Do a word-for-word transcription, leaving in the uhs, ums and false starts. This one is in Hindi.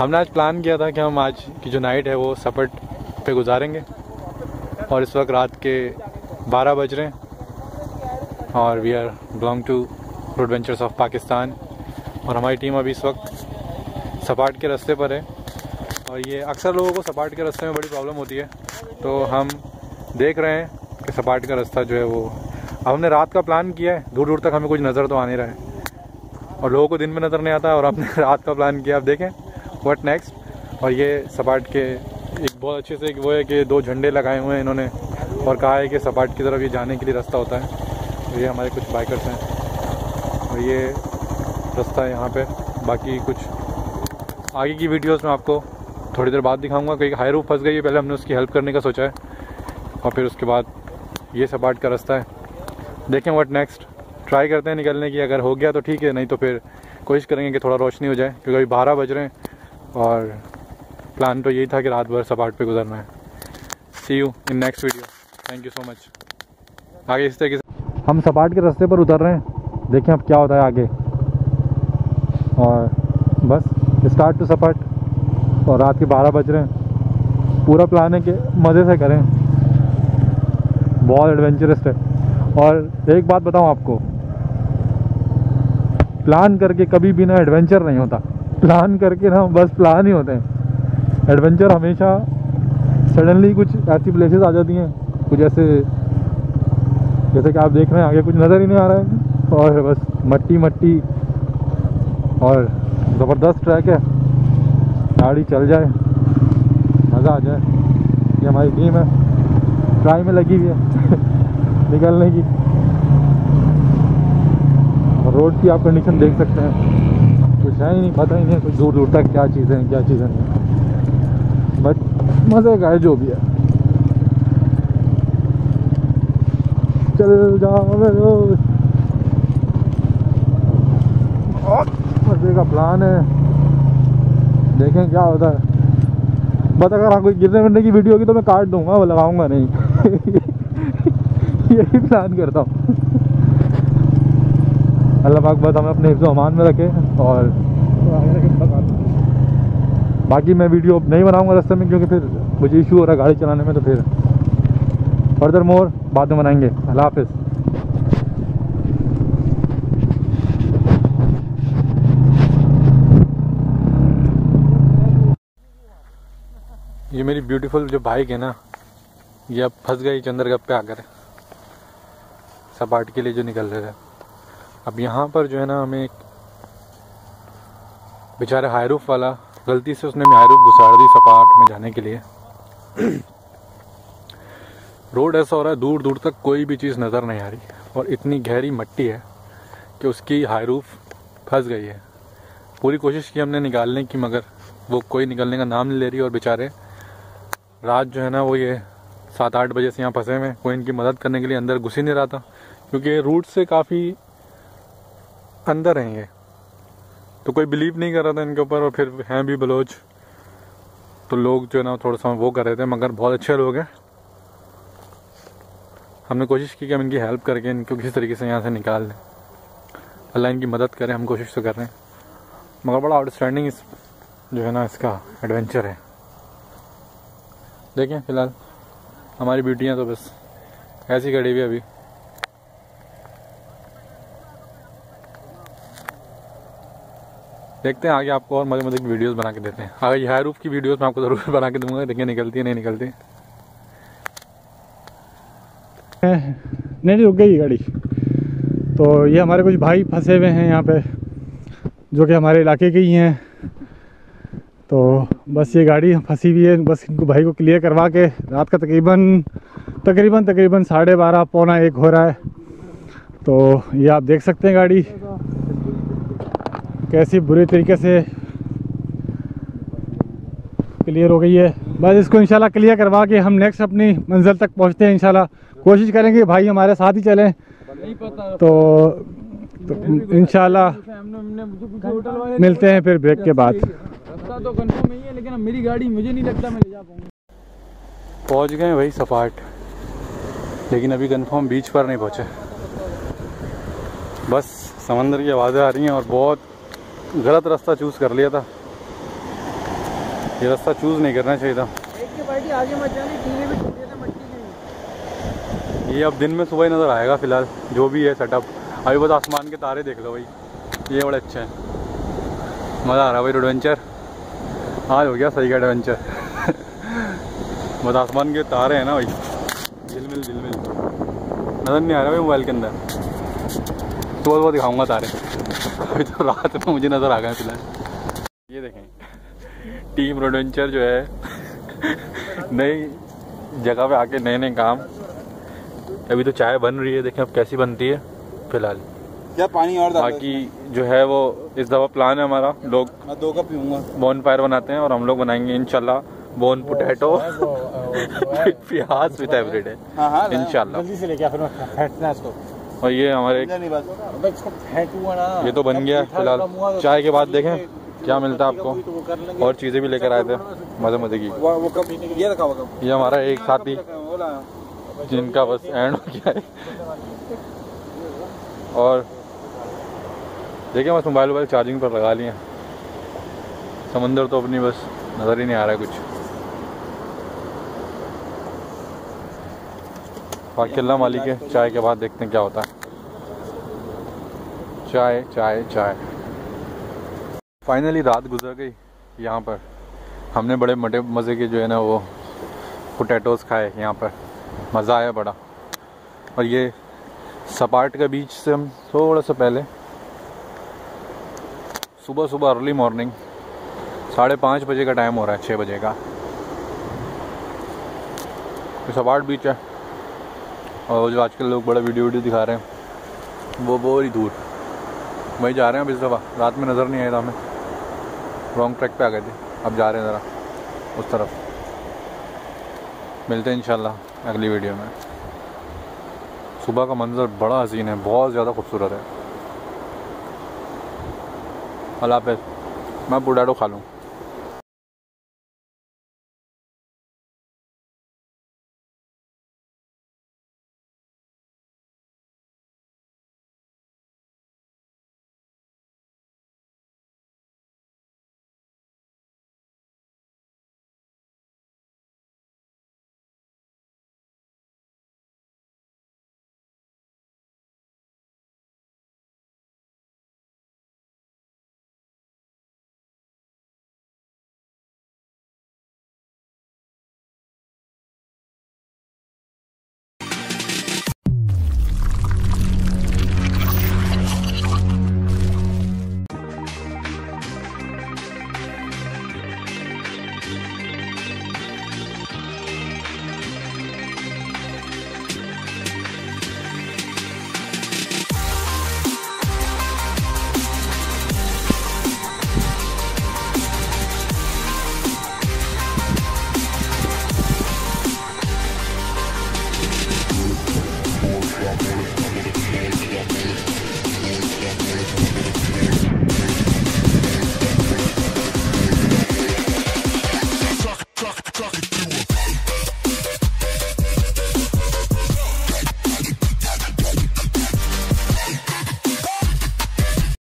हमने आज प्लान किया था कि हम आज की जो नाइट है वो सपट पे गुजारेंगे और इस वक्त रात के बारह बज रहे हैं और we are belong to road ventures of Pakistan और हमारी टीम अभी इस वक्त सपाट के रास्ते पर है। और ये अक्सर लोगों को सपाट के रास्ते में बड़ी प्रॉब्लम होती है, तो हम देख रहे हैं कि सपाट का रास्ता जो है वो, अब हमने रात का प्लान किया है, दूर दूर तक हमें कुछ नज़र तो आ नहीं रहा है और लोगों को दिन में नज़र नहीं आता और हमने रात का प्लान किया। अब देखें व्हाट नेक्स्ट। और ये सपाट के एक बहुत अच्छे से वो है कि दो झंडे लगाए हुए हैं इन्होंने और कहा है कि सपाट की तरफ ये जाने के लिए रास्ता होता है। तो ये हमारे कुछ बाइकर्स हैं और ये रास्ता है यहाँ पे। बाकी कुछ आगे की वीडियोस में आपको थोड़ी देर बाद दिखाऊंगा। कहीं हाई रूफ फंस गई है, पहले हमने उसकी हेल्प करने का सोचा है और फिर उसके बाद ये सपाट का रास्ता है। देखें व्हाट नेक्स्ट, ट्राई करते हैं निकलने की। अगर हो गया तो ठीक है, नहीं तो फिर कोशिश करेंगे कि थोड़ा रोशनी हो जाए, क्योंकि अभी बारह बज रहे हैं और प्लान तो यही था कि रात भर सपाट पे गुजरना है। See you in next video, thank you so much. आगे इस तरीके से हम सपाट के रास्ते पर उतर रहे हैं, देखें अब क्या होता है आगे। और बस स्टार्ट टू सपाट और रात के बारह बज रहे हैं। पूरा प्लान है कि मज़े से करें, बहुत एडवेंचरस है। और एक बात बताऊं आपको, प्लान करके कभी भी ना एडवेंचर नहीं होता। प्लान करके ना बस प्लान ही होते हैं। एडवेंचर हमेशा सडनली कुछ ऐसी प्लेसेस आ जाती हैं, कुछ ऐसे जैसे कि आप देख रहे हैं आगे कुछ नज़र ही नहीं आ रहा है और बस मट्टी मट्टी और ज़बरदस्त ट्रैक है। गाड़ी चल जाए, मज़ा आ जाए। ये हमारी टीम है, ट्राई में लगी हुई है निकलने की। रोड की आप कंडीशन देख सकते हैं, कुछ है ही नहीं, पता ही नहीं कुछ दूर दूर तक क्या चीज़ें हैं क्या चीज़ें नहीं। बट मज़े का है जो भी है। चल जाओ, मज़े का प्लान है, देखें क्या होता है। बस अगर हाँ कोई गिरने विरने की वीडियो होगी तो मैं काट दूंगा, वो लगाऊंगा नहीं यही प्लान करता हूँ। अल्लाह पाक बस हमें अपने हिफ्ज़ अमान में रखे और बाकी मैं वीडियो नहीं बनाऊंगा रास्ते में, क्योंकि फिर मुझे इशू हो रहा है गाड़ी चलाने में। तो फिर फर्दर मोर बाद में बनाएंगे। अल्लाह हाफिज़। ये मेरी ब्यूटीफुल जो बाइक है ना, ये अब फंस गई चंद्रगढ़ पे आकर सपाट के लिए जो निकल रहे थे। अब यहाँ पर जो है ना, हमें एक बेचारा हाई रूफ वाला गलती से उसने हाई रूफ घुसाड़ दी सपाट में जाने के लिए। रोड ऐसा हो रहा है दूर दूर तक कोई भी चीज़ नज़र नहीं आ रही और इतनी गहरी मट्टी है कि उसकी हाई रूफ फंस गई है। पूरी कोशिश की हमने निकालने की, मगर वो कोई निकलने का नाम नहीं ले रही। और बेचारे रात जो है ना वो ये सात आठ बजे से यहाँ फंसे हुए, कोई इनकी मदद करने के लिए अंदर घुस ही नहीं रहा था, क्योंकि रूट से काफ़ी अंदर हैं ये, तो कोई बिलीव नहीं कर रहा था इनके ऊपर। और फिर हैं भी बलोच, तो लोग जो है ना थोड़ा सा वो कर रहे थे, मगर बहुत अच्छे लोग हैं। हमने कोशिश की कि हम इनकी हेल्प करके इनको किसी तरीके से यहाँ से निकाल दें। अल्लाह इनकी मदद करे, हम कोशिश तो कर रहे हैं। मगर बड़ा आउटस्टैंडिंग इस जो है ना इसका एडवेंचर है। देखें फ़िलहाल हमारी ब्यूटियाँ तो बस ऐसी खड़ी हुई अभी। देखते हैं आगे आपको और मज़े मज़े की वीडियोस बना के देते हैं। आगे ये हाई रूफ की वीडियोस मैं आपको ज़रूर बना के दूंगा, देखिए निकलती है नहीं निकलती। नहीं नहीं रुक गई गाड़ी। तो ये हमारे कुछ भाई फंसे हुए हैं यहाँ पे, जो कि हमारे इलाके के ही हैं। तो बस ये गाड़ी फंसी हुई है, बस इनको भाई को क्लियर करवा के रात का तकरीबन तकरीबन तकरीबन साढ़े बारह पौना एक हो रहा है। तो ये आप देख सकते हैं गाड़ी कैसी बुरी तरीके से क्लियर हो गई है। बस इसको इंशाल्लाह क्लियर करवा के हम नेक्स्ट अपनी मंजिल तक पहुंचते हैं इंशाल्लाह। कोशिश करेंगे भाई हमारे साथ ही चलें, तो, तो इंशाल्लाह मिलते हैं फिर ब्रेक के बाद। रास्ता तो कंफर्म नहीं है, लेकिन अब मेरी गाड़ी मुझे नहीं लगता मैं ले जा पाऊंगा। पहुंच गए भाई सपाट, लेकिन अभी कंफर्म बीच पर नहीं पहुंचे। बस समंदर की आवाज़ें आ रही हैं और बहुत गलत रास्ता चूज़ कर लिया था। ये रास्ता चूज़ नहीं करना चाहिए था। एक के बाइक आगे मत जाने, टीने भी टूटे थे मट्टी की। ये अब दिन में सुबह ही नज़र आएगा फ़िलहाल जो भी है सेटअप। अभी बस आसमान के तारे देख लो भाई, ये बड़े अच्छे हैं, मज़ा आ रहा है भाई एडवेंचर। आज हो गया सही का एडवेंचर। बस आसमान के तारे हैं ना भाई, झिलमिल झिलमिल नज़र नहीं आ रहा भाई मोबाइल के अंदर। सुबह सुबह दिखाऊंगा तारे, अभी तो रात में मुझे नज़र आ गए फिलहाल। ये देखें टीम एडवेंचर जो है नई जगह पे आके नए नए काम। अभी तो चाय बन रही है, देखें अब कैसी बनती है फिलहाल। क्या पानी और बाकी जो है वो इस दफ़ा प्लान है हमारा, लोग मैं दो कप पीऊंगा। बोन फायर बनाते हैं और हम लोग बनाएंगे इंशाल्लाह बोन पोटैटो विद प्याज विद एवरीडे इंशाल्लाह। जल्दी से लेके आ, फिर मैं फेंटना इसको। और ये हमारे इसको फेंकूंगा ना। ये तो बन गया फिलहाल। चाय के बाद देखें क्या मिलता है आपको, और चीज़ें भी लेकर आए थे मज़े मज़े की। वो, वो कप ये रखा हुआ कप। ये हमारा एक साथी जिनका बस एंड हो गया है। और देखिए बस मोबाइल वोबाइल चार्जिंग पर लगा लिए। समंदर तो अपनी बस नज़र ही नहीं आ रहा है कुछ। बाकी अल्लाह मालिक है, चाय के बाद देखते हैं क्या होता है। चाय चाय चाय। फाइनली रात गुजर गई यहाँ पर। हमने बड़े मटे मज़े के जो है ना वो पोटैटोज़ खाए यहाँ पर, मज़ा आया बड़ा। और ये सपाट का बीच से हम थोड़ा सा पहले सुबह सुबह अर्ली मॉर्निंग साढ़े पाँच बजे का टाइम हो रहा है, छः बजे का। तो सपाट बीच है और जो आजकल लोग बड़ा वीडियो वीडियो दिखा रहे हैं वो बहुत ही दूर वहीं जा रहे हैं। अब इस दफ़ा रात में नज़र नहीं आया था हमें, रॉन्ग ट्रैक पे आ गए थे। अब जा रहे हैं ज़रा उस तरफ। मिलते हैं इंशाल्लाह अगली वीडियो में। सुबह का मंज़र बड़ा हसीन है, बहुत ज़्यादा खूबसूरत है। अल्लाह हाफ़िज़। मैं पोटैटो खा लूँ।